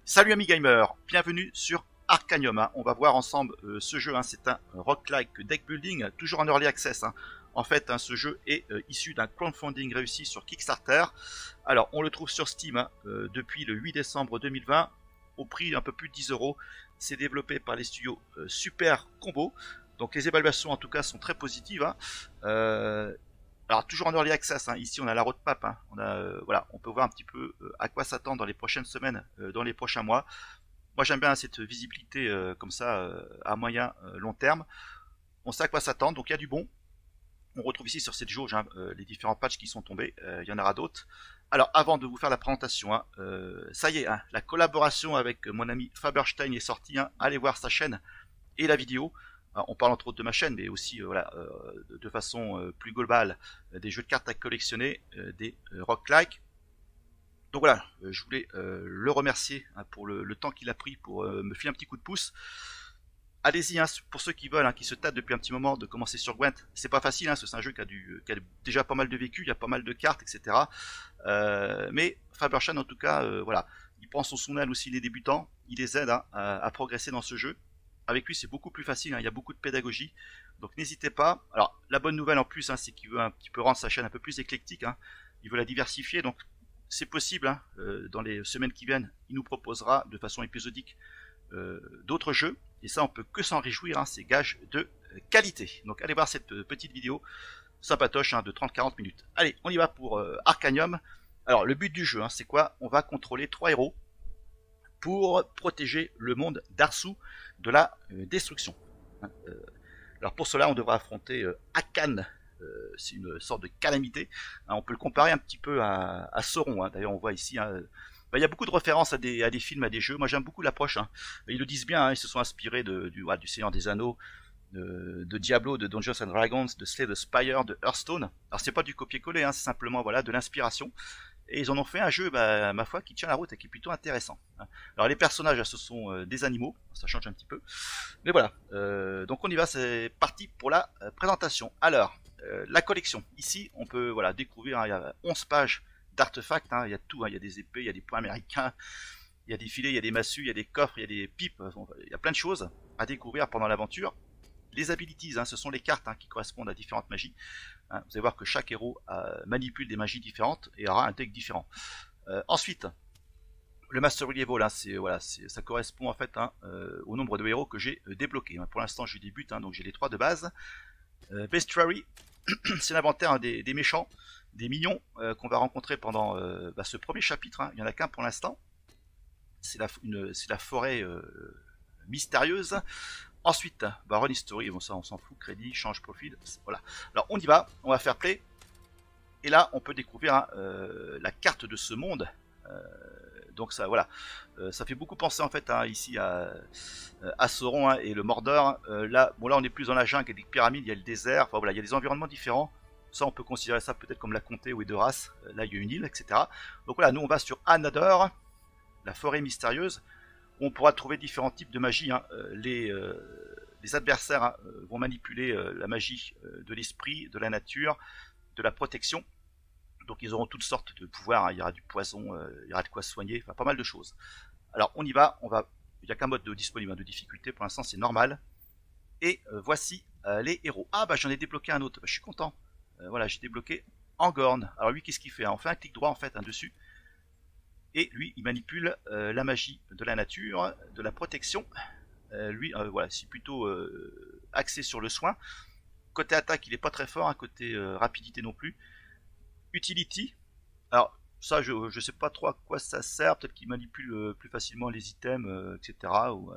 Salut amis gamers, bienvenue sur Arcanium. On va voir ensemble ce jeu, c'est un roguelike deck building, toujours en early access. En fait, ce jeu est issu d'un crowdfunding réussi sur Kickstarter. Alors, on le trouve sur Steam depuis le 8 décembre 2020 au prix un peu plus de 10 euros. C'est développé par les studios Super Combo. Donc les évaluations en tout cas sont très positives. Alors toujours en early access, ici on a la roadmap, voilà, on peut voir un petit peu à quoi s'attendre dans les prochaines semaines, dans les prochains mois. Moi j'aime bien cette visibilité comme ça à moyen long terme. On sait à quoi s'attendre, donc il y a du bon. On retrouve ici sur cette jauge les différents patchs qui sont tombés, il y en aura d'autres. Alors avant de vous faire la présentation, ça y est, la collaboration avec mon ami Faberstein est sortie, allez voir sa chaîne et la vidéo. On parle entre autres de ma chaîne, mais aussi voilà, de façon plus globale, des jeux de cartes à collectionner, des roguelike. Donc voilà, je voulais le remercier pour le temps qu'il a pris pour me filer un petit coup de pouce. Allez-y, pour ceux qui veulent, qui se tâtent depuis un petit moment de commencer sur Gwent. C'est pas facile, c'est un jeu qui a déjà pas mal de vécu, il y a pas mal de cartes, etc. Mais Faberstein, en tout cas, voilà, il prend son aile aussi les débutants, il les aide à progresser dans ce jeu. Avec lui, c'est beaucoup plus facile, il y a beaucoup de pédagogie. Donc n'hésitez pas. Alors, la bonne nouvelle en plus, c'est qu'il veut un petit peu rendre sa chaîne un peu plus éclectique. Il veut la diversifier, donc c'est possible. Dans les semaines qui viennent, il nous proposera de façon épisodique d'autres jeux. Et ça, on peut que s'en réjouir, c'est gage de qualité. Donc allez voir cette petite vidéo sympatoche de 30-40 minutes. Allez, on y va pour Arcanium. Alors, le but du jeu, c'est quoi? On va contrôler 3 héros pour protéger le monde d'Arsu de la destruction. Alors pour cela, on devra affronter Akan. C'est une sorte de calamité. On peut le comparer un petit peu à Sauron. D'ailleurs, on voit ici, il y a beaucoup de références à des films, à des jeux. Moi, j'aime beaucoup l'approche. Ils le disent bien, ils se sont inspirés du Seigneur des Anneaux, de Diablo, de Dungeons and Dragons, de Slay the Spire, de Hearthstone. Alors c'est pas du copier-coller, c'est simplement voilà de l'inspiration. Et ils en ont fait un jeu, ma foi, qui tient la route et qui est plutôt intéressant. Alors les personnages, ce sont des animaux, ça change un petit peu. Mais voilà, donc on y va, c'est parti pour la présentation. Alors, la collection. Ici, on peut voilà découvrir, il y a 11 pages d'artefacts, il y a tout, il y a des épées, il y a des poings américains, il y a des filets, il y a des massues, il y a des coffres, il y a des pipes, il y a plein de choses à découvrir pendant l'aventure. Les abilities, ce sont les cartes qui correspondent à différentes magies. Vous allez voir que chaque héros manipule des magies différentes et aura un deck différent. Ensuite, le Mastery Level, ça correspond en fait au nombre de héros que j'ai débloqués. Pour l'instant, je débute, donc j'ai les 3 de base. Bestiary, c'est l'inventaire des méchants, des mignons qu'on va rencontrer pendant ce premier chapitre. Il n'y en a qu'un pour l'instant. C'est la forêt mystérieuse. Ensuite, Run History, bon ça on s'en fout, crédit, change profil, voilà. Alors on y va, on va faire play. Et là on peut découvrir la carte de ce monde. Donc ça voilà, ça fait beaucoup penser en fait ici à Sauron et le Mordor. Là on est plus dans la jungle, il y a des pyramides, il y a le désert, enfin voilà, il y a des environnements différents. Ça on peut considérer ça peut-être comme la comté ou Edoras, là il y a une île, etc. Donc voilà, nous on va sur Anador, la forêt mystérieuse. On pourra trouver différents types de magie. Les adversaires vont manipuler la magie de l'esprit, de la nature, de la protection. Donc ils auront toutes sortes de pouvoirs. Il y aura du poison, il y aura de quoi soigner, enfin pas mal de choses. Alors on y va, il n'y a qu'un mode disponible de difficulté. Pour l'instant c'est normal. Et voici les héros. Ah j'en ai débloqué un autre. Je suis content. Voilà, j'ai débloqué Angorn. Alors lui qu'est-ce qu'il fait? On fait un clic droit en fait dessus. Et lui, il manipule la magie de la nature, de la protection. Lui, voilà, c'est plutôt axé sur le soin. Côté attaque, il est pas très fort. Côté rapidité non plus. Utility. Alors, ça, je sais pas trop à quoi ça sert. Peut-être qu'il manipule plus facilement les items, etc. Ou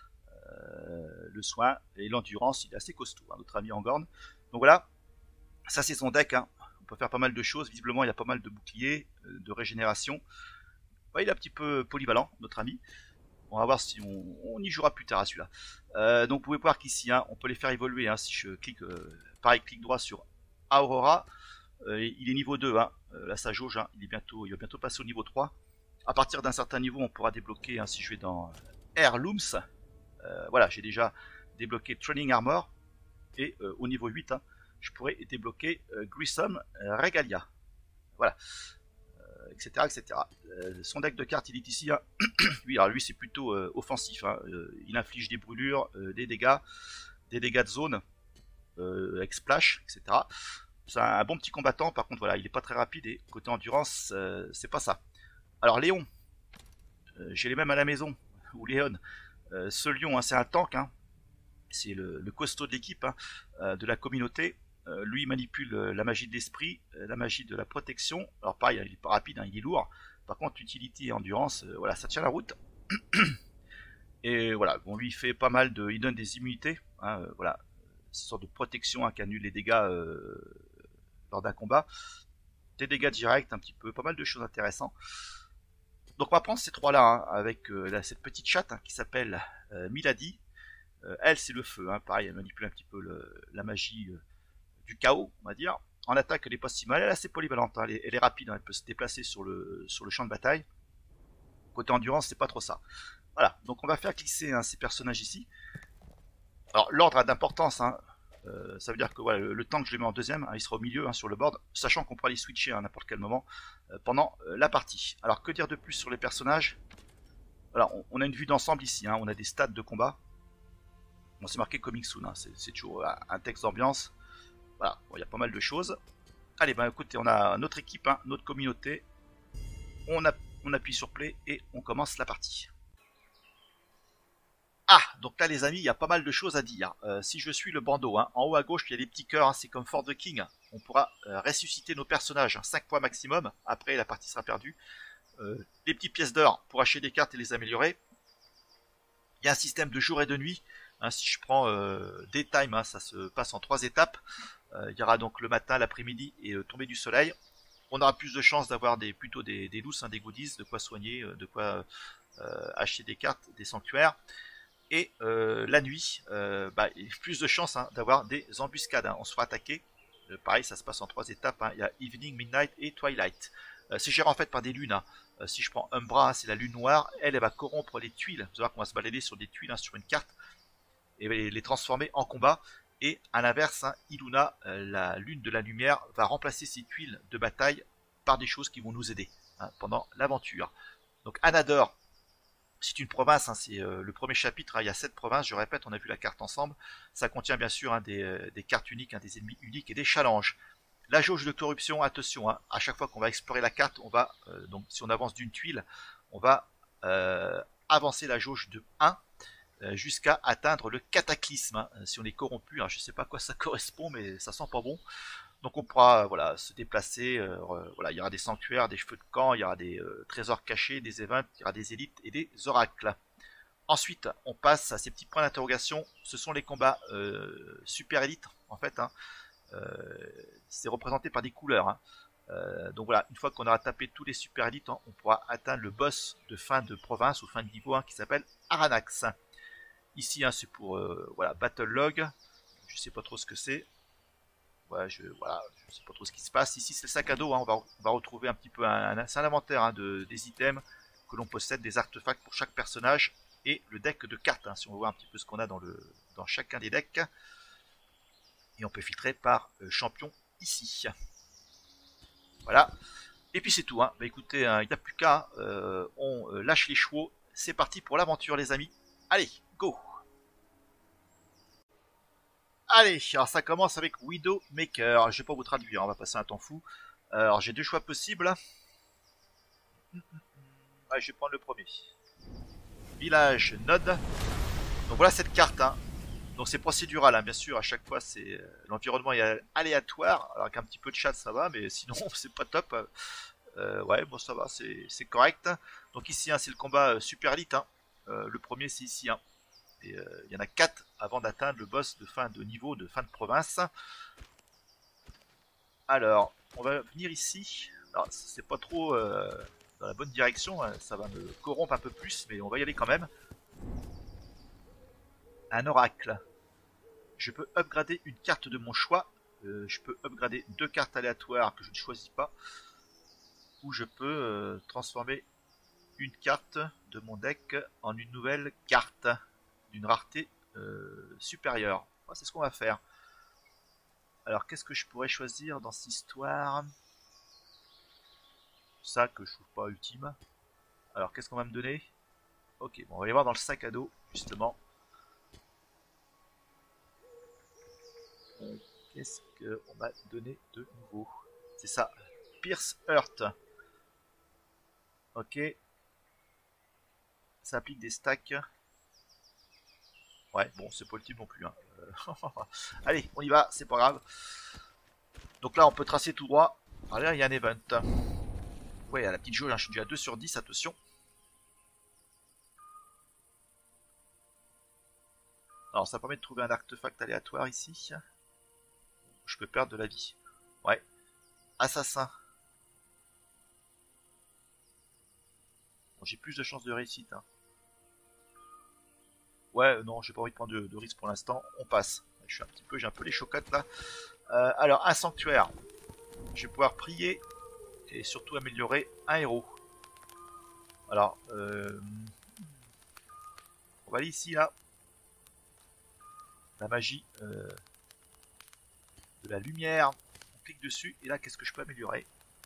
le soin. Et l'endurance, il est assez costaud, notre ami Angorn. Donc voilà, ça c'est son deck. On peut faire pas mal de choses. Visiblement, il y a pas mal de boucliers, de régénération. Ouais, il est un petit peu polyvalent, notre ami. On va voir si on y jouera plus tard à celui-là. Donc vous pouvez voir qu'ici, on peut les faire évoluer. Si je clique, pareil, clic droit sur Aurora, il est niveau 2. Là, sa jauge, il va bientôt passer au niveau 3. À partir d'un certain niveau, on pourra débloquer, si je vais dans Heirlooms. Voilà, j'ai déjà débloqué Training Armor. Et au niveau 8, je pourrais débloquer Grissom Regalia. Voilà. etc. etc. Son deck de cartes, il est ici. Hein. Lui, alors lui, c'est plutôt offensif. Hein. Il inflige des brûlures, des dégâts de zone, avec splash, etc. C'est un bon petit combattant. Par contre, voilà, il est pas très rapide et côté endurance, c'est pas ça. Alors Léon, j'ai les mêmes à la maison. Ou Léon. Ce lion, hein, c'est un tank. Hein. C'est le costaud de l'équipe, hein, de la communauté. Lui, il manipule la magie de l'esprit, la magie de la protection. Alors pareil, il est pas rapide, hein, il est lourd. Par contre, utility et endurance, voilà, ça tient la route. Et voilà, bon, lui, il fait pas mal de... Il donne des immunités, hein, voilà. C'est une sorte de protection hein, qui annule les dégâts lors d'un combat. Des dégâts directs, un petit peu, pas mal de choses intéressantes. Donc on va prendre ces trois-là, hein, avec cette petite chatte hein, qui s'appelle Milady. Elle, c'est le feu, hein, pareil, elle manipule un petit peu la magie du chaos, on va dire. En attaque, elle est pas si mal, elle est assez polyvalente, hein, elle est rapide, hein, elle peut se déplacer sur le champ de bataille. Côté endurance, c'est pas trop ça. Voilà, donc on va faire glisser hein, ces personnages ici. Alors l'ordre a d'importance, hein. Ça veut dire que voilà, le tank je le mets en deuxième, hein, il sera au milieu hein, sur le board, sachant qu'on pourra les switcher à n'importe quel moment pendant la partie. Alors que dire de plus sur les personnages? Alors on a une vue d'ensemble ici, hein, on a des stats de combat. Bon, c'est marqué coming soon, hein, c'est toujours un texte d'ambiance. Voilà, bon, il y a pas mal de choses. Allez, ben écoutez, on a notre équipe, hein, notre communauté. On appuie sur play et on commence la partie. Ah, donc là les amis, il y a pas mal de choses à dire. Si je suis le bandeau, hein, en haut à gauche, il y a des petits cœurs, hein, c'est comme For the King. On pourra ressusciter nos personnages, hein, 5 points maximum. Après, la partie sera perdue. Les petites pièces d'or pour acheter des cartes et les améliorer. Il y a un système de jour et de nuit. Hein, si je prends Daytime, hein, ça se passe en 3 étapes. Il y aura donc le matin, l'après-midi et le tombé du soleil. On aura plus de chances d'avoir plutôt des looses, hein, des goodies, de quoi soigner, de quoi acheter des cartes, des sanctuaires. Et la nuit, bah, il y a plus de chances hein, d'avoir des embuscades. Hein. On se fera attaquer. Pareil, ça se passe en 3 étapes. Hein. Il y a Evening, Midnight et Twilight. C'est géré en fait par des lunes. Hein. Si je prends Umbra, hein, c'est la lune noire. Elle va corrompre les tuiles. Vous allez voir qu'on va se balader sur des tuiles hein, sur une carte et les transformer en combat. Et à l'inverse, hein, Iluna, la lune de la lumière, va remplacer ces tuiles de bataille par des choses qui vont nous aider hein, pendant l'aventure. Donc Anador, c'est une province, hein, c'est le premier chapitre, hein, il y a 7 provinces, je répète, on a vu la carte ensemble. Ça contient bien sûr hein, des cartes uniques, hein, des ennemis uniques et des challenges. La jauge de corruption, attention, hein, à chaque fois qu'on va explorer la carte, on va, donc si on avance d'une tuile, on va avancer la jauge de 1 jusqu'à atteindre le cataclysme. Hein, si on est corrompu, hein, je ne sais pas à quoi ça correspond, mais ça sent pas bon. Donc on pourra voilà, se déplacer, voilà, il y aura des sanctuaires, des cheveux de camp, il y aura des trésors cachés, des events, il y aura des élites et des oracles. Ensuite, on passe à ces petits points d'interrogation. Ce sont les combats super élites, en fait. Hein. C'est représenté par des couleurs. Hein. Donc voilà, une fois qu'on aura tapé tous les super élites, hein, on pourra atteindre le boss de fin de province ou fin de niveau hein, qui s'appelle Aranax. Ici, hein, c'est pour voilà, Battle Log. Je sais pas trop ce que c'est. Ouais, je sais pas trop ce qui se passe. Ici, c'est le sac à dos. Hein. On va retrouver un petit peu c'est un inventaire hein, des items que l'on possède, des artefacts pour chaque personnage et le deck de cartes. Hein, si on voit un petit peu ce qu'on a dans chacun des decks. Et on peut filtrer par champion ici. Voilà. Et puis c'est tout. Hein. Bah, écoutez, il n'y a plus qu'à. On lâche les chevaux. C'est parti pour l'aventure, les amis. Allez, go! Allez, alors ça commence avec Widowmaker. Je vais pas vous traduire, on va passer un temps fou. Alors j'ai 2 choix possibles. Ouais, je vais prendre le premier. Village Node. Donc voilà cette carte. Hein. Donc c'est procédural, hein, bien sûr. À chaque fois, c'est l'environnement est aléatoire. Alors qu'un petit peu de chat, ça va, mais sinon c'est pas top. Ouais, bon ça va, c'est correct. Donc ici, hein, c'est le combat super elite. Hein. Le premier, c'est ici. Hein. Et il y en a 4 avant d'atteindre le boss de fin de niveau, de fin de province. Alors, on va venir ici. Alors, c'est pas trop dans la bonne direction, hein. Ça va me corrompre un peu plus, mais on va y aller quand même. Un oracle. Je peux upgrader une carte de mon choix. Je peux upgrader 2 cartes aléatoires que je ne choisis pas. Ou je peux transformer une carte de mon deck en une nouvelle carte d'une rareté supérieure. Enfin, c'est ce qu'on va faire. Alors, qu'est-ce que je pourrais choisir dans cette histoire? ça que je trouve pas ultime. Alors qu'est-ce qu'on va me donner? Ok, bon, on va aller voir dans le sac à dos, justement. Qu'est-ce qu'on m'a donné de nouveau? C'est ça, Pierce Heart. Ok. Ça applique des stacks. Ouais, bon, c'est pas ultime non plus. Hein. Allez, on y va, c'est pas grave. Donc là, on peut tracer tout droit. Allez, il y a un event. Ouais, à la petite jauge, hein, je suis déjà à 2 sur 10, attention. Alors, ça permet de trouver un artefact aléatoire ici. Je peux perdre de la vie. Ouais. Assassin. Bon, j'ai plus de chances de réussite. Hein. Ouais, non, j'ai pas envie de prendre de risque pour l'instant. On passe. J'ai un peu les chocottes là. Alors, un sanctuaire. Je vais pouvoir prier et surtout améliorer un héros. Alors, on va aller ici là. La magie de la lumière. On clique dessus et là, qu'est-ce que je peux améliorer?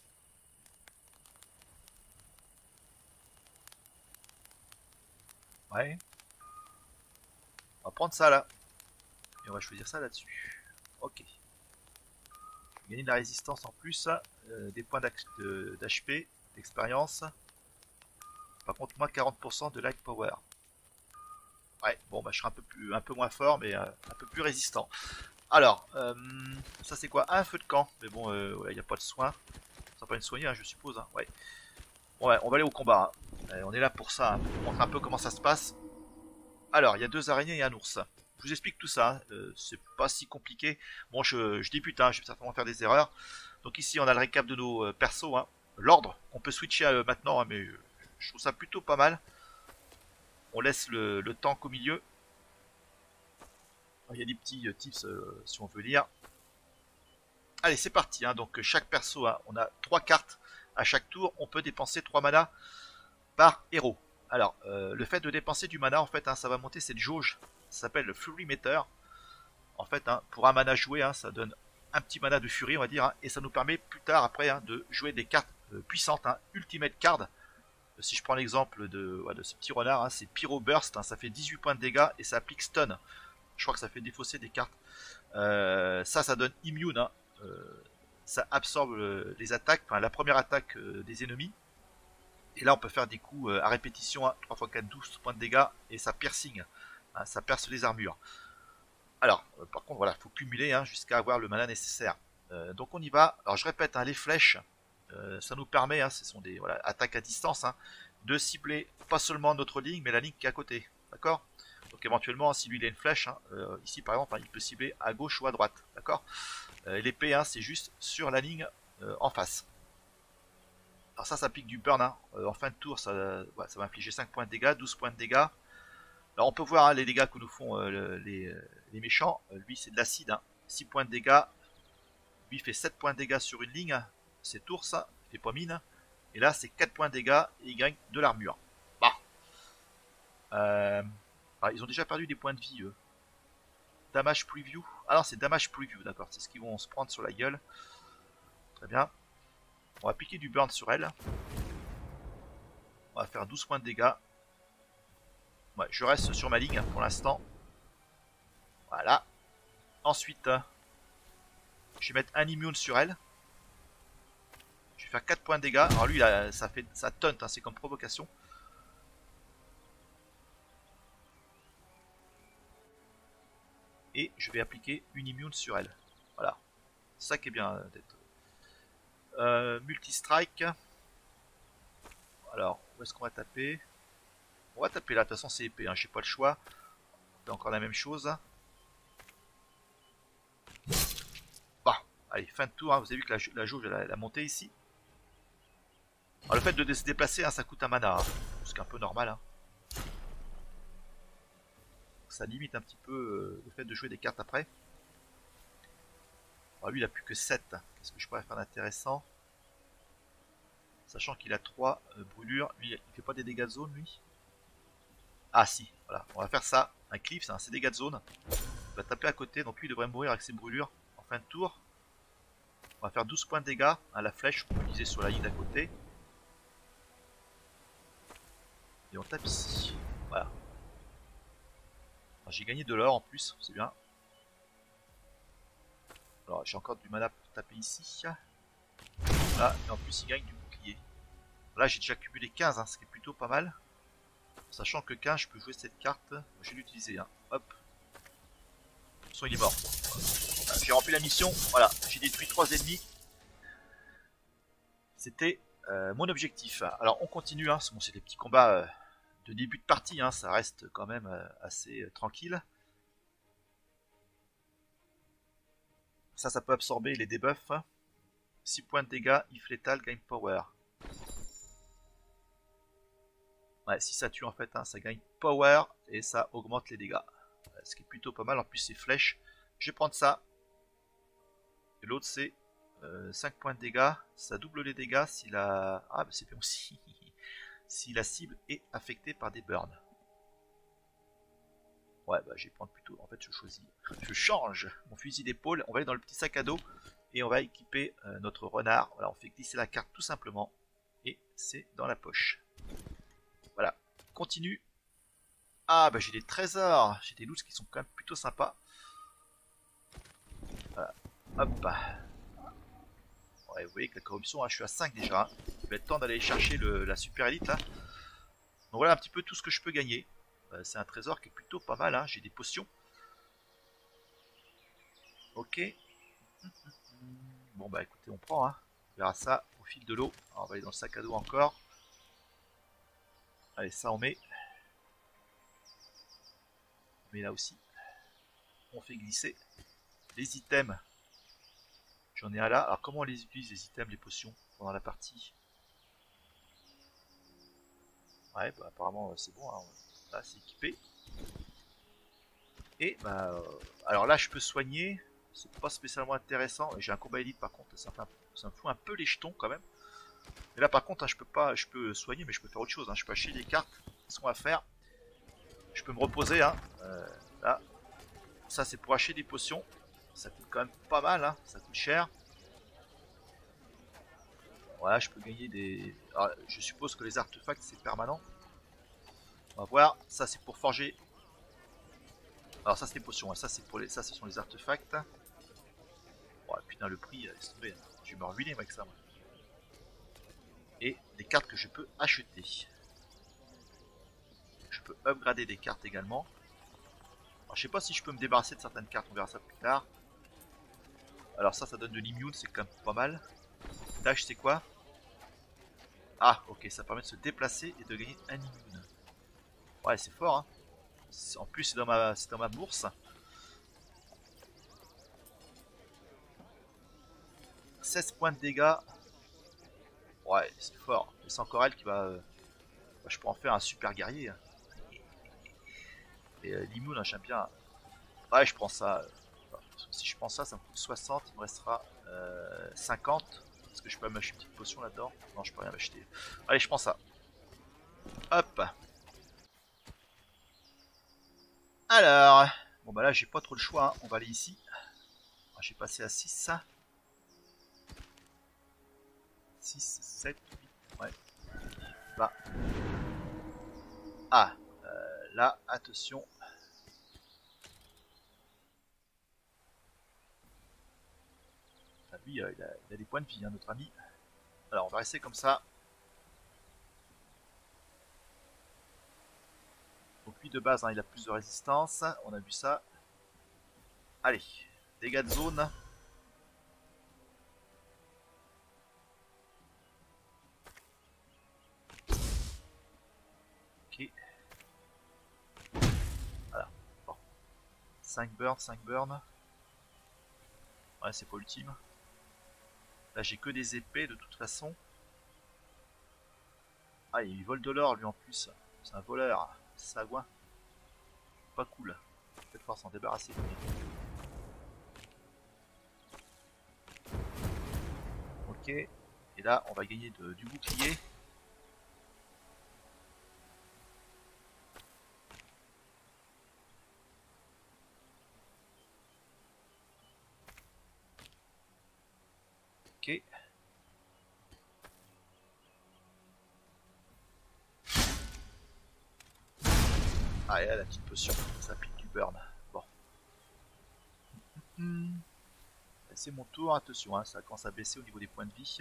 Ouais. On va prendre ça là. Et on va choisir ça là-dessus. Ok. Gagner de la résistance en plus. Des points d'HP, d'expérience. Par contre, moins 40% de light power. Ouais, bon, bah, je serai un peu moins fort, mais un peu plus résistant. Alors, ça c'est quoi? Un feu de camp. Mais bon, il n'y a pas de soin. Ça va pas me soigner, hein, je suppose. Hein. Ouais. Bon, ouais, on va aller au combat. Hein. On est là pour ça. Hein, pour montrer un peu comment ça se passe. Alors, il y a 2 araignées et un ours. Je vous explique tout ça. Hein. C'est pas si compliqué. Bon, je débute. Hein, je vais certainement faire des erreurs. Donc ici, on a le récap de nos persos. Hein. L'ordre, on peut switcher maintenant, hein, mais je trouve ça plutôt pas mal. On laisse le tank au milieu. Il y a des petits tips si on veut lire. Allez, c'est parti. Hein. Donc chaque perso, hein, on a 3 cartes à chaque tour. On peut dépenser 3 mana par héros. Alors, le fait de dépenser du mana, en fait, hein, ça va monter cette jauge. Ça s'appelle le Fury Meter. En fait, hein, pour un mana joué, hein, ça donne un petit mana de furie, on va dire. Hein, et ça nous permet plus tard, après, hein, de jouer des cartes puissantes. Hein, Ultimate Card. Si je prends l'exemple de ce petit renard, hein, c'est Pyro Burst. Hein, ça fait 18 points de dégâts et ça applique Stun. Je crois que ça fait défausser des cartes. Ça donne Immune. Hein, ça absorbe les attaques, enfin la première attaque des ennemis. Et là, on peut faire des coups à répétition, hein, 3 x 4, 12 points de dégâts, et ça piercing, hein, ça perce les armures. Alors, par contre, voilà, il faut cumuler hein, jusqu'à avoir le mana nécessaire. Donc on y va. Alors je répète, hein, les flèches, ça nous permet, hein, ce sont des attaques à distance, hein, de cibler pas seulement notre ligne, mais la ligne qui est à côté. D'accord? Donc éventuellement, si lui il a une flèche, hein, ici par exemple, hein, il peut cibler à gauche ou à droite. D'accord? L'épée, hein, c'est juste sur la ligne en face. Alors ça pique du burn, hein. En fin de tour ça va infliger 5 points de dégâts, 12 points de dégâts. Alors on peut voir hein, les dégâts que nous font les méchants. Lui c'est de l'acide, hein. 6 points de dégâts. Lui fait 7 points de dégâts sur une ligne. C'est ours, il fait pas mine. Et là c'est 4 points de dégâts et il gagne de l'armure. Bah. Ils ont déjà perdu des points de vie eux. Damage preview. Ah non c'est damage preview, d'accord. C'est ce qu'ils vont se prendre sur la gueule. Très bien. On va piquer du burn sur elle. On va faire 12 points de dégâts. Ouais, je reste sur ma ligne pour l'instant. Voilà. Ensuite, je vais mettre un immune sur elle. Je vais faire 4 points de dégâts. Alors lui, là, ça taunt, hein, c'est comme provocation. Et je vais appliquer une immune sur elle. Voilà. C'est ça qui est bien d'être. Multi-strike. Alors, où est-ce qu'on va taper? On va taper là, de toute façon c'est épée, hein, j'ai pas le choix. C'est encore la même chose. Bah, allez, fin de tour, hein. Vous avez vu que la jauge elle a monté ici. Alors, le fait de se déplacer, hein, ça coûte un mana, hein, ce qui est un peu normal. Hein. Ça limite un petit peu le fait de jouer des cartes après. Alors, lui il a plus que 7. Qu'est-ce que je pourrais faire d'intéressant? Sachant qu'il a 3 brûlures. Lui, il fait pas des dégâts de zone, lui. Ah si, voilà, on va faire ça. Un cliff, c'est un dégâts de zone. On va taper à côté, donc lui il devrait mourir avec ses brûlures en fin de tour. On va faire 12 points de dégâts à la flèche, on peut viser sur la ligne d'à côté. Et on tape ici. Voilà. J'ai gagné de l'or en plus, c'est bien. Alors j'ai encore du mana pour taper ici. Là, et en plus il gagne du bouclier. Là j'ai déjà cumulé 15, hein, ce qui est plutôt pas mal. Sachant que 15, je peux jouer cette carte. Je vais l'utiliser. Hein. Hop. De toute façon, il est mort. Voilà, j'ai rempli la mission. Voilà, j'ai détruit 3 ennemis. C'était mon objectif. Alors on continue. Hein. Bon, c'est des petits combats de début de partie. Hein. Ça reste quand même assez tranquille. Ça peut absorber les debuffs. 6 points de dégâts, if lethal, gain power. Ouais, si ça tue en fait, hein, ça gagne power et ça augmente les dégâts. Ce qui est plutôt pas mal, en plus c'est flèche. Je vais prendre ça. Et l'autre c'est 5 points de dégâts. Ça double les dégâts si la... Ah bah c'est bien aussi. Si la cible est affectée par des burns. Ouais bah je vais prendre plutôt... En fait je choisis... Je change mon fusil d'épaule. On va aller dans le petit sac à dos. Et on va équiper notre renard. Voilà, on fait glisser la carte tout simplement. Et c'est dans la poche. Voilà, continue. Ah bah j'ai des trésors. J'ai des loots qui sont quand même plutôt sympas. Voilà, hop. Ouais, vous voyez que la corruption, hein, je suis à 5 déjà. Hein. Il va être temps d'aller chercher la super élite là. Donc voilà un petit peu tout ce que je peux gagner. C'est un trésor qui est plutôt pas mal. Hein. J'ai des potions. Ok. Bon bah écoutez, on prend. Hein. On verra ça au fil de l'eau. On va aller dans le sac à dos encore. Allez, ça on met. On met là aussi. On fait glisser. Les items. J'en ai un là. Alors comment on les utilise les items, les potions pendant la partie? Ouais, bah apparemment c'est bon. Hein. Là c'est équipé. Et bah alors là je peux soigner. C'est pas spécialement intéressant. J'ai un combat élite par contre. Ça me fout un peu les jetons quand même. Et là par contre hein, je peux soigner mais je peux faire autre chose. Hein. Je peux acheter des cartes. Ce qu'on va faire. Je peux me reposer. Hein. Là. Ça c'est pour acheter des potions. Ça coûte quand même pas mal. Hein. Ça coûte cher. Voilà, je peux gagner des... Alors, je suppose que les artefacts c'est permanent. On va voir. Ça c'est pour forger. Alors ça c'est des potions. Hein. Ça c'est pour les... Ça ce sont les artefacts. Oh putain le prix, laisse tomber. Je vais me ruiner avec ça moi. Et des cartes que je peux acheter. Je peux upgrader des cartes également. Alors, je sais pas si je peux me débarrasser de certaines cartes, on verra ça plus tard. Alors ça donne de l'immune, c'est quand même pas mal. Dash c'est quoi? Ah ok, ça permet de se déplacer et de gagner un immune. Ouais c'est fort hein. En plus c'est dans ma bourse. 16 points de dégâts. Ouais c'est fort. Et c'est encore elle qui va... je peux en faire un super guerrier. Hein. Et l'immune hein, j'aime bien. Ouais je prends ça. Si je prends ça, ça me coûte 60. Il me restera 50. Est-ce que je peux m'acheter une petite potion là-dedans? Non je peux rien m'acheter. Allez je prends ça. Hop. Alors. Bon bah là j'ai pas trop le choix. Hein. On va aller ici. J'ai passé à 6. 6, 7, 8. Ouais. Bah. Ah. Là, attention. Ah, lui, il a des points de vie, hein, notre ami. Alors, on va rester comme ça. Donc lui, de base, hein, il a plus de résistance. On a vu ça. Allez. Dégâts de zone. Ok. Voilà. Bon. 5 burns, 5 burns. Ouais, c'est pas ultime. Là, j'ai que des épées de toute façon. Ah, il vole de l'or lui en plus. C'est un voleur. Sagouin. Pas cool. Peut-être pouvoir s'en débarrasser. Ok. Et là, on va gagner du bouclier. Ok. Ah, et là, la petite potion, ça applique du burn. Bon. C'est mon tour, attention, hein, ça commence à baisser au niveau des points de vie.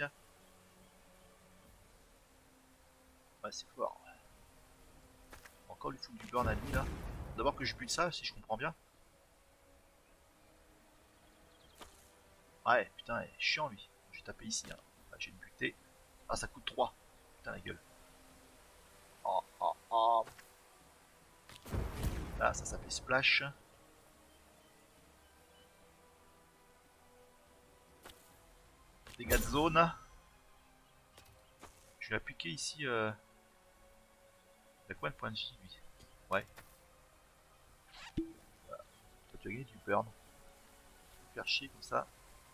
Ouais, c'est fort. Encore lui foutre du burn à lui là. D'abord que je bute ça, si je comprends bien. Ouais, putain, il est chiant lui. Je vais taper ici. Hein. Ah, j'ai une butée. Ah, ça coûte 3. Putain, la gueule. Oh, oh, oh. Là, ça s'appelle Splash. Dégâts de zone. Je vais appliquer ici. Il a combien de points de vie lui? Ouais. Voilà. Toi, tu as gagné du burn. Faire chier comme ça.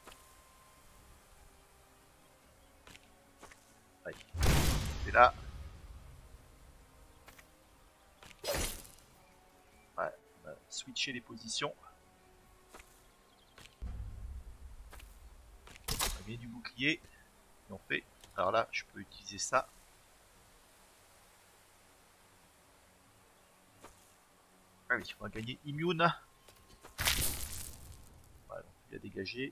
Allez. Et là. Ouais, on va switcher les positions. On a gagné du bouclier. Et on fait. Alors là, je peux utiliser ça. Ah oui, on va gagner immune. Voilà, donc il a dégagé.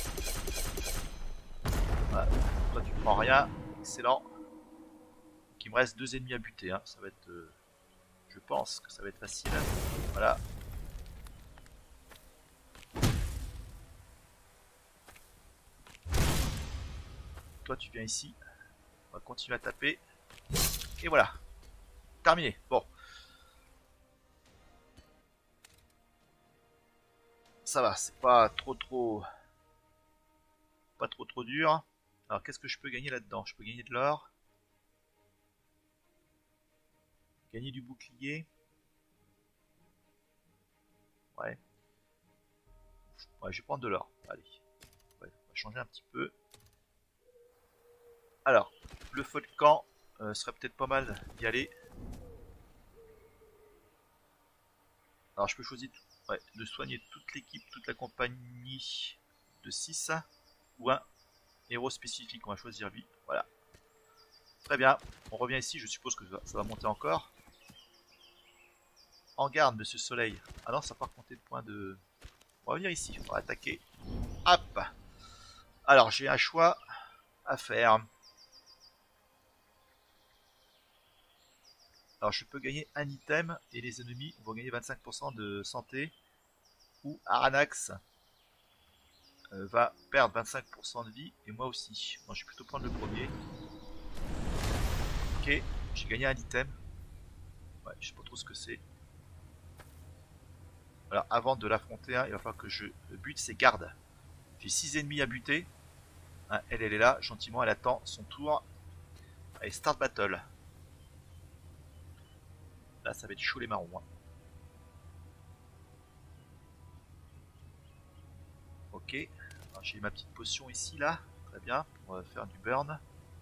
Voilà, toi tu prends rien. Excellent. Donc, il me reste 2 ennemis à buter. Hein. Ça va être. Je pense que ça va être facile. Voilà. Toi tu viens ici. On va continuer à taper. Et voilà. Terminé. Bon. Ça va, c'est pas trop dur. Alors qu'est-ce que je peux gagner là-dedans? Je peux gagner de l'or. Gagner du bouclier. Ouais. Ouais, je vais prendre de l'or. Allez. Ouais, on va changer un petit peu. Alors, le feu de camp serait peut-être pas mal d'y aller. Alors je peux choisir de soigner toute l'équipe, toute la compagnie de 6 ou un héros spécifique. On va choisir lui. Voilà. Très bien. On revient ici. Je suppose que ça va monter encore. En garde, monsieur Soleil. Ah non, ça va pas compter de points de... On va venir ici. On va attaquer. Hop. Alors j'ai un choix à faire. Alors je peux gagner un item et les ennemis vont gagner 25% de santé. Ou Aranax va perdre 25% de vie et moi aussi. Bon, je vais plutôt prendre le premier. Ok, j'ai gagné un item. Ouais, je sais pas trop ce que c'est. Alors avant de l'affronter, hein, il va falloir que je bute ses gardes. J'ai 6 ennemis à buter. Hein, elle est là, gentiment, elle attend son tour. Allez, start battle. Là, ça va être chaud les marrons. Hein. Ok, j'ai ma petite potion ici, là. Très bien, on va faire du burn.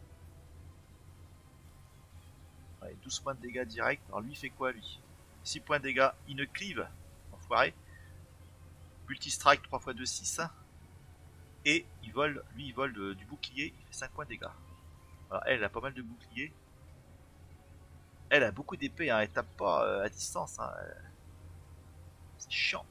Ouais, 12 points de dégâts direct. Alors lui, il fait quoi, lui? 6 points de dégâts, il ne clive. Enfoiré. Multi-strike 3 x 2, 6. Et il vole, lui, il vole du bouclier. Il fait 5 points de dégâts. Alors elle a pas mal de boucliers. Elle a beaucoup d'épées, hein. Elle tape pas à distance. Hein. C'est chiant.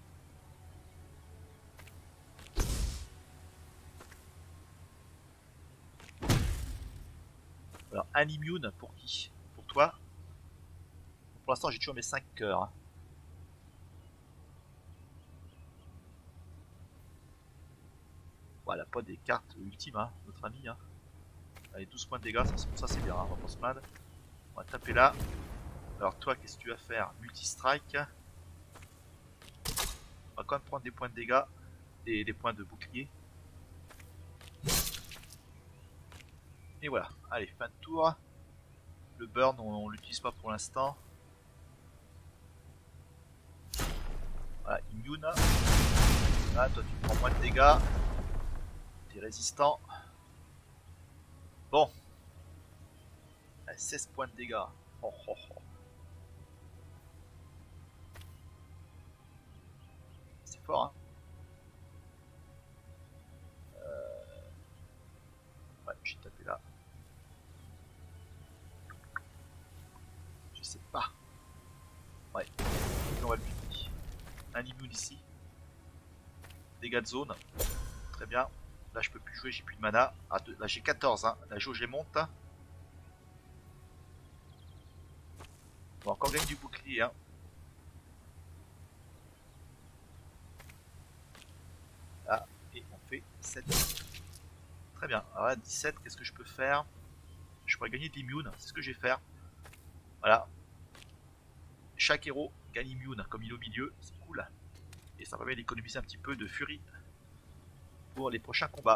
Alors, un immune pour qui? Pour toi? Pour l'instant, j'ai toujours mes 5 cœurs. Hein. Voilà, pas des cartes ultimes, hein, notre ami. Hein. Allez, 12 points de dégâts, ça c'est bien, hein, on va pas se plaindre. On va taper là. Alors toi, qu'est-ce que tu vas faire? Multi-strike. On va quand même prendre des points de dégâts et des points de bouclier. Et voilà, allez, fin de tour. Le burn, on l'utilise pas pour l'instant. Voilà, immune. Ah, toi tu prends moins de dégâts. T'es résistant. Bon. 16 points de dégâts. Oh, oh, oh. C'est fort, hein. Ouais, j'ai tapé là. Je sais pas. Ouais, on va le buter. Un immune ici. Dégâts de zone. Très bien. Là je peux plus jouer, j'ai plus de mana. Ah, là j'ai 14, hein. La jauge monte. On va encore gagner du bouclier, hein. Là, et on fait 7. Très bien. Alors là, 17, qu'est-ce que je peux faire? Je pourrais gagner de l'immune, c'est ce que je vais faire. Voilà. Chaque héros gagne immune comme il est au milieu, c'est cool. Et ça permet d'économiser un petit peu de furie pour les prochains combats.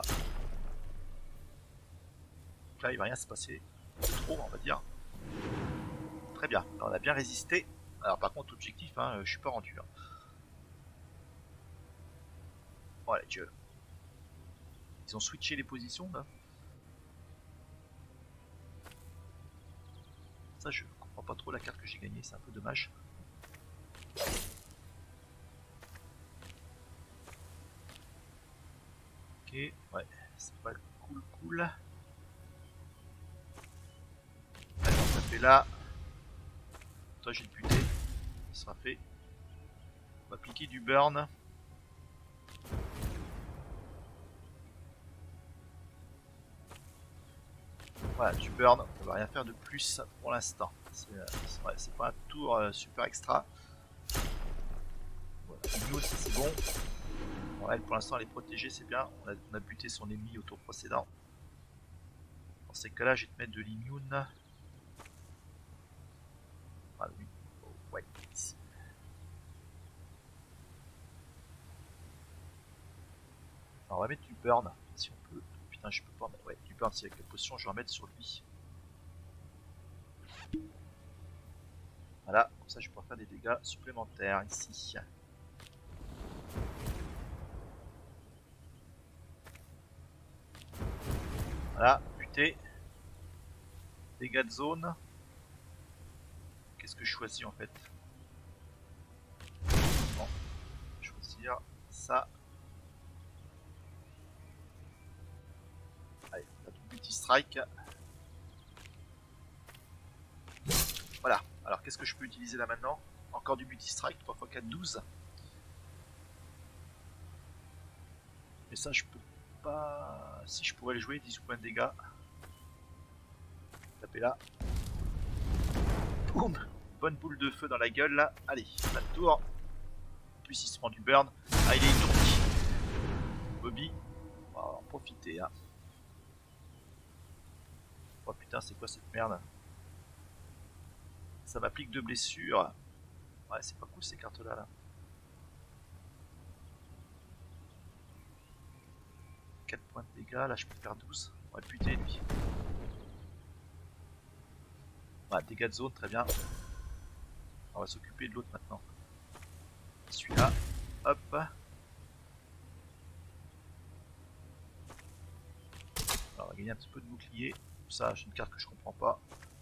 Donc là, il va rien se passer de trop, on va dire. Très bien, alors, on a bien résisté. Alors par contre, objectif, hein, je suis pas rendu. Hein. Voilà, Dieu. Ils ont switché les positions là. Ça, je comprends pas trop la carte que j'ai gagnée, c'est un peu dommage. Ok, ouais, c'est pas cool. Allez, on va taper là. Toi, j'ai le buté. Ça sera fait. On va appliquer du burn. Voilà, du burn, on va rien faire de plus pour l'instant. C'est pas un tour super extra. Voilà, Immune, c'est bon. Bon, elle pour l'instant elle est protégée, c'est bien. On a buté son ennemi au tour précédent. Dans ces cas-là, je vais te mettre de l'immune. Ah oui, oh, ouais, ici. Alors, on va mettre du burn, si on peut. Putain, je peux pas mettre. Ouais, du burn, si avec la potion, je vais en mettre sur lui. Voilà, comme ça je pourrais faire des dégâts supplémentaires ici. Voilà, buté. Dégâts de zone. Qu'est-ce que je choisis en fait? Bon, je vais choisir ça. Allez, on a tout multi-strike. Voilà, alors qu'est-ce que je peux utiliser là maintenant? Encore du multi-strike, 3x4, 12. Mais ça, je peux pas. Si je pourrais le jouer, 18 points de dégâts. Taper là. Boum! Bonne boule de feu dans la gueule là. Allez, pas de tour. En plus, il se prend du burn. Ah, il est étourdi. Bobby, on va en profiter. Hein. Oh putain, c'est quoi cette merde? Ça m'applique 2 blessures. Ouais, c'est pas cool ces cartes là. 4 points de dégâts, là je peux faire 12. On va le buter lui. Ouais, dégâts de zone, très bien. On va s'occuper de l'autre maintenant. Celui-là, hop. Alors, on va gagner un petit peu de bouclier. Ça, j'ai une carte que je comprends pas.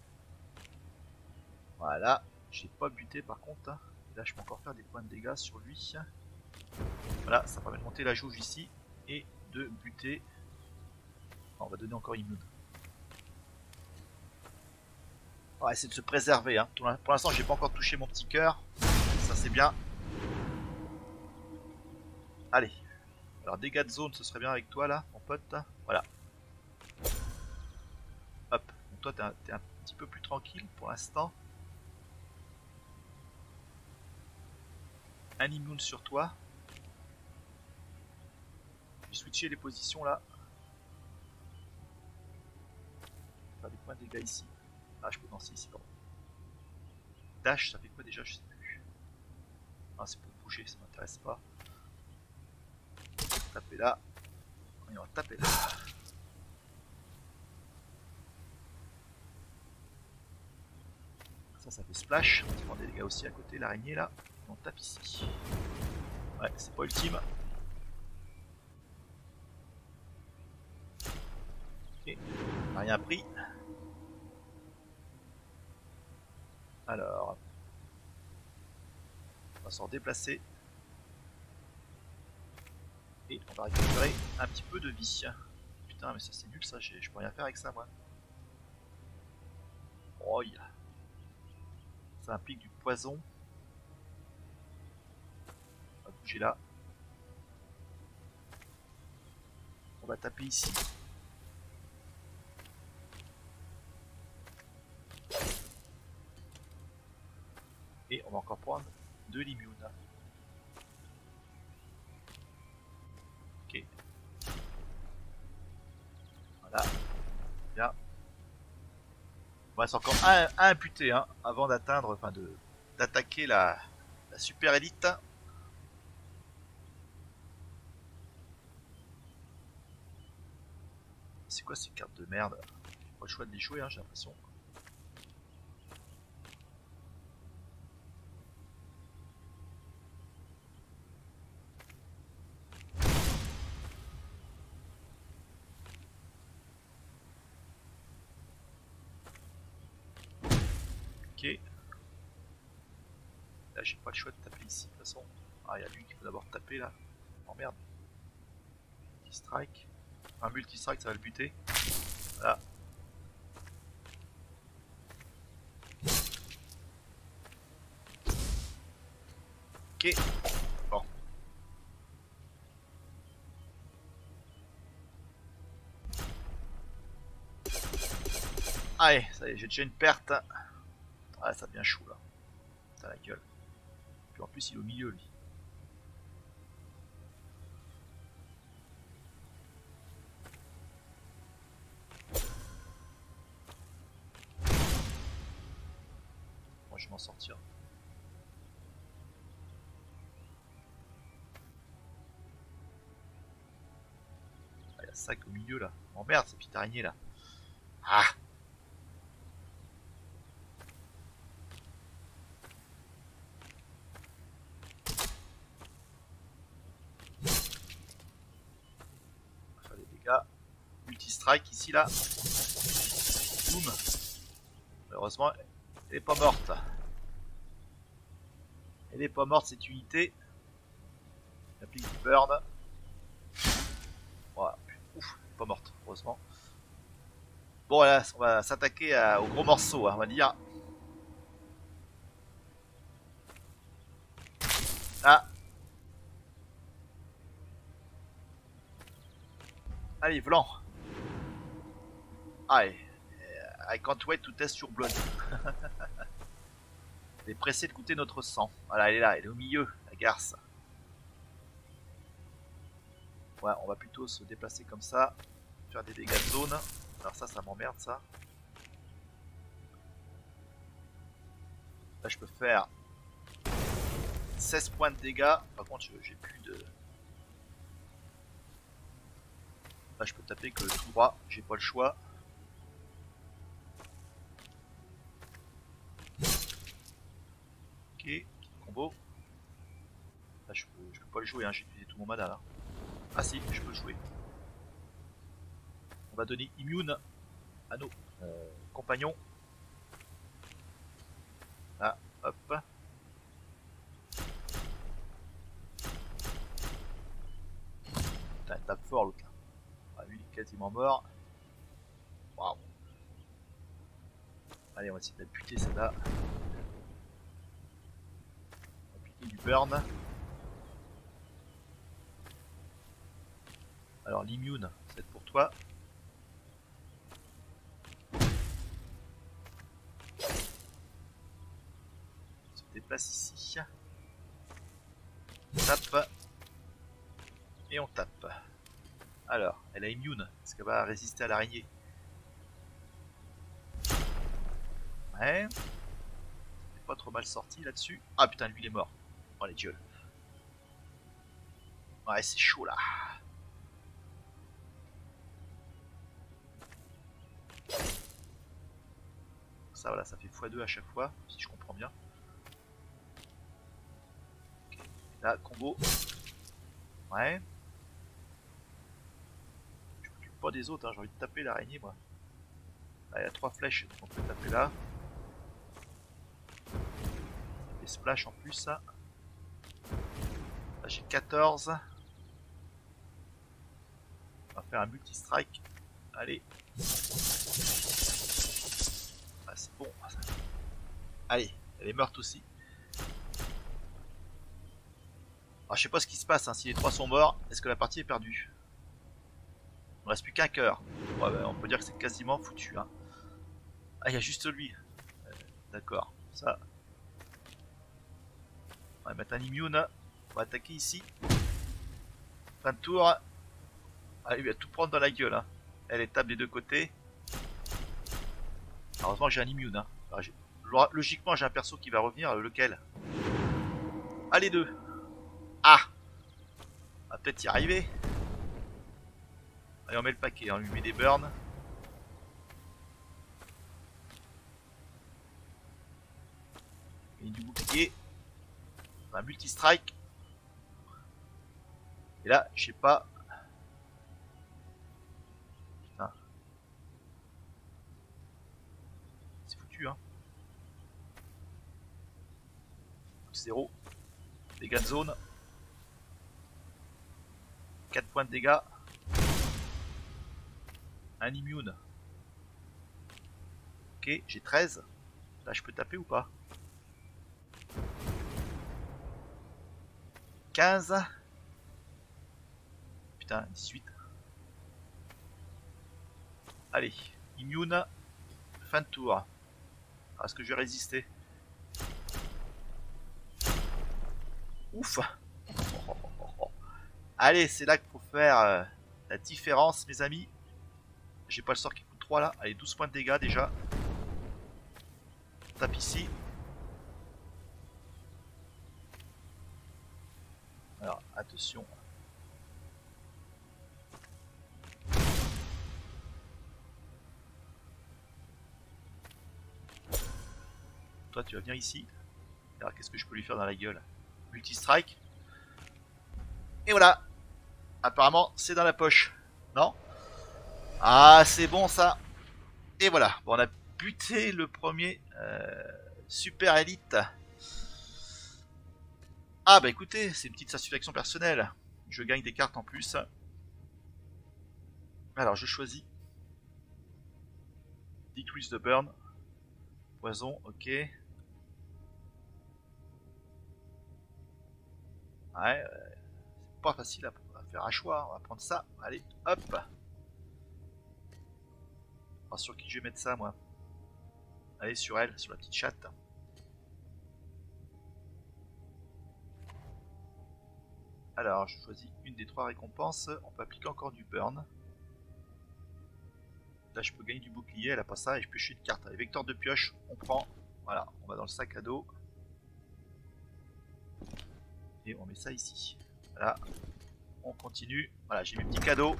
Voilà, j'ai pas buté par contre. Et là, je peux encore faire des points de dégâts sur lui. Voilà, ça permet de monter la jauge ici et de buter. On va donner encore immune. On va essayer de se préserver. Hein. Pour l'instant, j'ai pas encore touché mon petit cœur. Ça, c'est bien. Allez. Alors, dégâts de zone, ce serait bien avec toi là, mon pote. Voilà. Hop. Donc, toi, t'es un petit peu plus tranquille pour l'instant. Un immune sur toi. Je vais switcher les positions là. Faire des points de dégâts ici. Ah, je peux danser ici, pardon. Dash, ça fait quoi déjà? Je sais plus. Ah, c'est pour bouger, ça m'intéresse pas. Taper là. Et on va taper là. Ça fait splash. On prend des dégâts aussi à côté, l'araignée là. On tape ici. Ouais, c'est pas ultime. Ok, on n'a rien pris. Alors, on va s'en déplacer. Et on va récupérer un petit peu de vie. Putain, mais ça c'est nul ça, je peux rien faire avec ça moi. Oh, yeah. Ça implique du poison. bouger là. On va taper ici. Et on va encore prendre de l'immune. Ok. Voilà. Bien. Il reste encore un imputé hein, avant d'atteindre, enfin d'attaquer la super élite. C'est quoi ces cartes de merde? Pas le choix de les jouer, hein, j'ai l'impression. Ok. Là, j'ai pas le choix de taper ici, de toute façon. Ah, il y a lui qu'il faut d'abord taper là. Oh merde. Multi-strike. Un multi-strike, ça va le buter. Voilà. Ok. Bon. Allez, ça y est, j'ai déjà une perte. Ah, ça devient chaud là. T'as la gueule. Puis en plus, il est au milieu lui. Moi, je vais m'en sortir. Ah, il y a sac au milieu là. Oh merde, ces petites araignées là. Ah! On va faire des dégâts. Multi-strike ici là. Boum! Malheureusement, elle est pas morte. Elle est pas morte cette unité. Applique du burn. Voilà. Ouf, pas morte, heureusement. Bon, là, on va s'attaquer au gros morceau, hein, on va dire. Ah. Allez, blanc. Allez. I can't wait to test your blood. Elle est pressée de goûter notre sang. Voilà, elle est là, elle est au milieu, la garce. Ouais, on va plutôt se déplacer comme ça. Faire des dégâts de zone. Alors ça m'emmerde ça. Là je peux faire 16 points de dégâts. Par contre j'ai plus de... Là je peux taper que tout droit, j'ai pas le choix. Ok, combo. Là je peux pas le jouer, hein. J'ai utilisé tout mon mana là. Ah si, je peux le jouer. On va donner immune à nos compagnons. Là, hop. Putain, il tape fort l'autre là. Ah, lui il est quasiment mort. Waouh. Allez, on va essayer de la buter celle-là. Appliquer du burn. Alors l'immune, c'est pour toi. On se déplace ici. On tape. Et on tape. Alors, elle a immune. Est-ce qu'elle va résister à l'araignée? Ouais. C'est pas trop mal sorti là-dessus. Ah putain, lui il est mort. Oh les gueules. Ouais, c'est chaud là. Ça voilà, ça fait x2 à chaque fois, si je comprends bien. Okay. Là, combo. Ouais. Je m'occupe pas des autres, hein. J'ai envie de taper l'araignée moi. Là, il y a 3 flèches, donc on peut taper là. Des splash en plus ça. Là j'ai 14. On va faire un multi-strike. Allez. Ah, c'est bon. Allez, elle est morte aussi. Alors, je sais pas ce qui se passe, hein. Si les 3 sont morts, est-ce que la partie est perdue? Il ne reste plus qu'un cœur. Ouais, bah, on peut dire que c'est quasiment foutu. Hein. Ah, il y a juste lui. D'accord. Ça. On va mettre un immune. On va attaquer ici. Fin de tour. Ah, il va tout prendre dans la gueule. Hein. Elle est table des deux côtés. Heureusement, j'ai un immune. Hein. Alors, logiquement, j'ai un perso qui va revenir. Lequel? Ah, les deux. Ah! On va peut-être y arriver. Allez, on met le paquet. On lui met des burns. Et du bouclier. Un multi-strike. Et là, je sais pas. Putain. C'est foutu, hein. 0. Dégâts de zone. 4 points de dégâts. Un immune. Ok, j'ai 13. Là, je peux taper ou pas? 15. Putain, 18. Allez, immune. Fin de tour. Est-ce que je vais résister? Ouf. Allez, c'est là qu'il faut faire la différence, mes amis. J'ai pas le sort qui coûte 3 là. Allez, 12 points de dégâts déjà. On tape ici. Alors, attention. Toi, tu vas venir ici. Alors, qu'est-ce que je peux lui faire dans la gueule? Multi-strike. Et voilà. Apparemment, c'est dans la poche. Non? Ah, c'est bon ça. Et voilà. Bon, on a buté le premier super élite. Ah bah écoutez, c'est une petite satisfaction personnelle. Je gagne des cartes en plus. Alors, je choisis. Decrease the burn. Poison, ok. Ouais, c'est pas facile à faire un choix. On va prendre ça. Allez, hop. Alors, sur qui je vais mettre ça, moi? Allez, sur elle, sur la petite chatte. Alors, je choisis une des 3 récompenses. On peut appliquer encore du burn. Là, je peux gagner du bouclier. Elle a pas ça et je pioche une carte. Allez, vecteur de pioche, on prend. Voilà, on va dans le sac à dos. Et on met ça ici. Voilà. On continue. Voilà, j'ai mes petits cadeaux.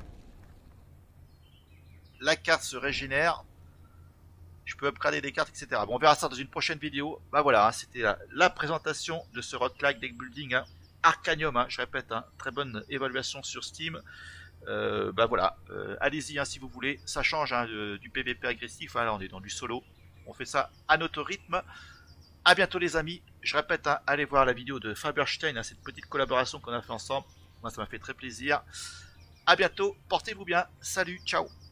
La carte se régénère. Je peux upgrader des cartes, etc. Bon, on verra ça dans une prochaine vidéo. Bah voilà, hein, c'était la présentation de ce roguelike deck building. Hein. Arcanium, hein, je répète, hein, très bonne évaluation sur Steam. Bah voilà, allez-y hein, si vous voulez. Ça change hein, du PVP agressif. Hein, là, on est dans du solo. On fait ça à notre rythme. A bientôt les amis. Je répète, hein, allez voir la vidéo de Faberstein, hein, cette petite collaboration qu'on a fait ensemble. Moi, ça m'a fait très plaisir. A bientôt, portez-vous bien. Salut, ciao.